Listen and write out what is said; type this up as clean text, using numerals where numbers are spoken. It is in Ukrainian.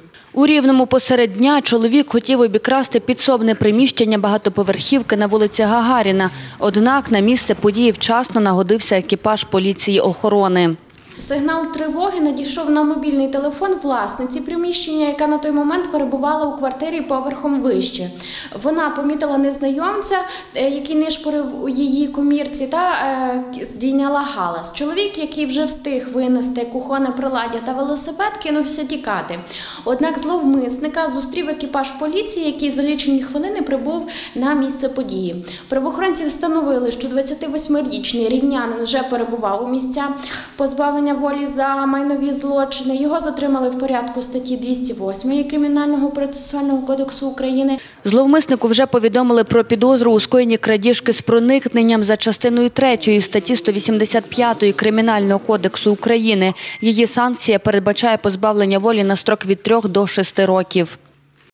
У Рівному посеред дня чоловік хотів обікрасти підсобне приміщення багатоповерхівки на вулиці Гагаріна. Однак на місце події вчасно нагодився екіпаж поліції охорони. Сигнал тривоги надійшов на мобільний телефон власниці приміщення, яка на той момент перебувала у квартирі поверхом вище. Вона помітила незнайомця, який нишпорив у її комірці, та здійняла галас. Чоловік, який вже встиг винести кухонне приладдя та велосипед, кинувся тікати. Однак зловмисника зустрів екіпаж поліції, який за лічені хвилини прибув на місце події. Правоохоронці встановили, що 28-річний рівнянин вже перебував у місця позбавлення волі за майнові злочини. Його затримали в порядку статті 208 Кримінального процесуального кодексу України. Зловмиснику вже повідомили про підозру у скоєнні крадіжки з проникненням за частиною 3 статті 185 Кримінального кодексу України. Її санкція передбачає позбавлення волі на строк від 3 до 6 років.